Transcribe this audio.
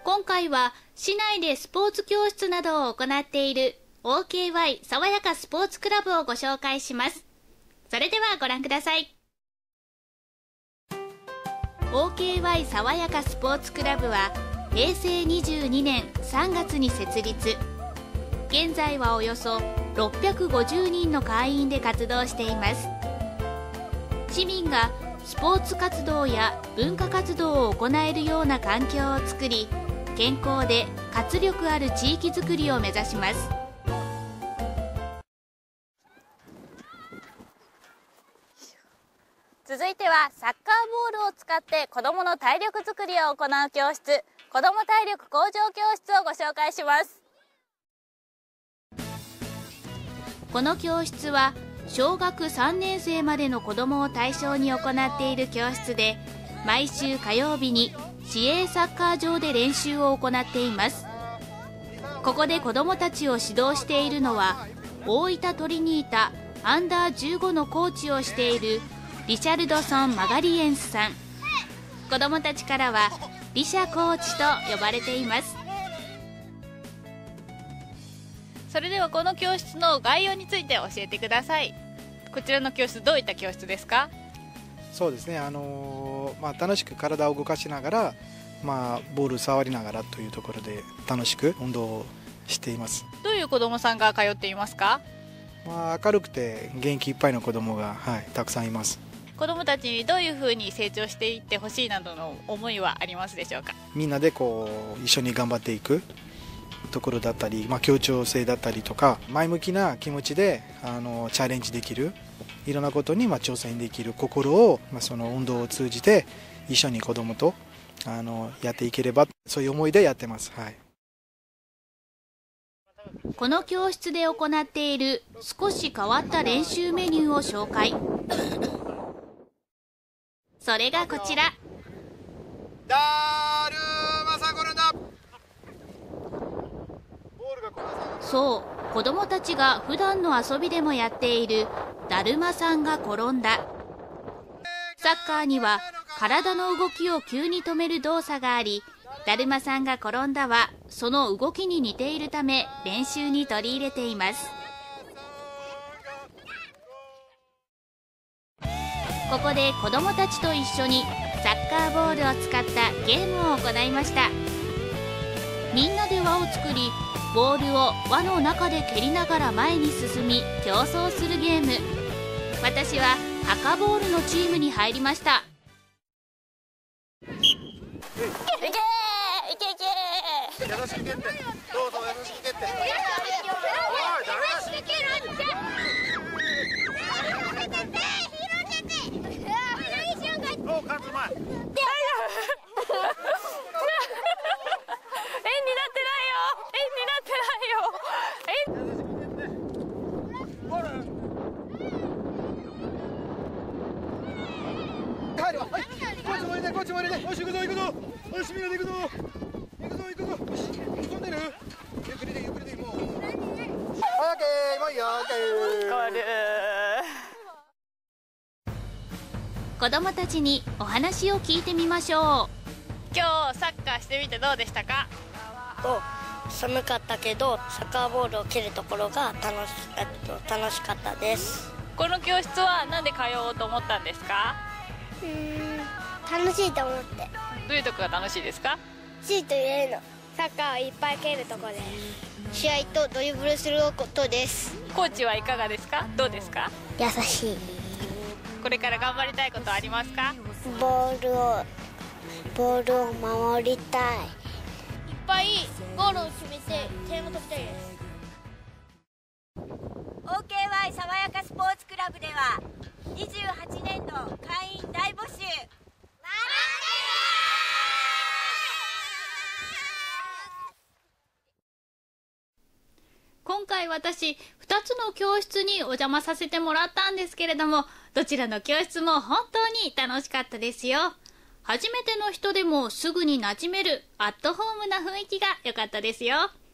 今回は市内でスポーツ教室などを行っている OKY さわやかスポーツクラブをご紹介します。それではご覧ください。 OKY さわやかスポーツクラブは平成22年3月に設立。現在はおよそ650人の会員で活動しています。市民がスポーツ活動や文化活動を行えるような環境を作り、健康で活力ある地域づくりを目指します。 続いてはサッカーボールを使って子どもの体力づくりを行う教室、子ども体力向上教室をご紹介します。 この教室は小学3年生までの子どもを対象に行っている教室で、毎週火曜日に市営サッカー場で練習を行っています。ここで子どもたちを指導しているのは、大分トリニータアンダー15のコーチをしているリチャルドソン・マガリエンスさん。子どもたちからはリシャコーチと呼ばれています。 それではこの教室の概要について教えてください。こちらの教室、どういった教室ですか？ そうですね、楽しく体を動かしながら、ボール触りながらというところで楽しく運動をしています。 どういう子どもさんが通っていますか？ 明るくて元気いっぱいの子どもが、たくさんいます。 子どもたちにどういうふうに成長していってほしいなどの思いはありますでしょうか？ みんなで一緒に頑張っていくところだったり、協調性だったりとか、前向きな気持ちでチャレンジできる、いろんなことに挑戦できる心を、その運動を通じて一緒に子どもとやっていければ、そういう思いでやってます。 この教室で行っている少し変わった練習メニューを紹介。それがこちら。 ダルマサコルンだ。 そう、子どもたちが普段の遊びでもやっているだるまさんが転んだ。サッカーには体の動きを急に止める動作があり、だるまさんが転んだはその動きに似ているため練習に取り入れています。ここで子どもたちと一緒にサッカーボールを使ったゲームを行いました。みんなで輪を作り、ボールを輪の中で蹴りながら前に進み競争するゲーム。私は赤ボールのチームに入りました。 いけー、いけいけー、 よろしく蹴って、どうぞよろしく蹴って。おい、誰がしに蹴るんじゃ。どう勝つ前。こっちも入れて、よし行くぞ行くぞ、よしみんなで行くぞ行くぞ行くぞ、よし飛んでる、ゆっくりでゆっくりで、もうオッケー、もういいよ、オッケー。 ゴール。 子どもたちにお話を聞いてみましょ今日サッカーしてみてどうでしたか？ 寒かったけどサッカーボールを蹴るところが楽しかったです。 この教室は何で通おうと思ったんですか？ 楽しいと思って。 どういうとこが楽しいですか？ シート入れるの、サッカーをいっぱい蹴るところです。試合とドリブルすることです。 コーチはいかがですか？どうですか？ 優しい。 これから頑張りたいことありますか？ ボールを守りたい。いっぱいゴールを決めて点を取りたいです。 OKY さわやかスポーツクラブでは28年度会員大募集。 今回私2つの教室にお邪魔させてもらったんですけれども、どちらの教室も本当に楽しかったですよ。初めての人でもすぐに馴染めるアットホームな雰囲気が良かったですよ。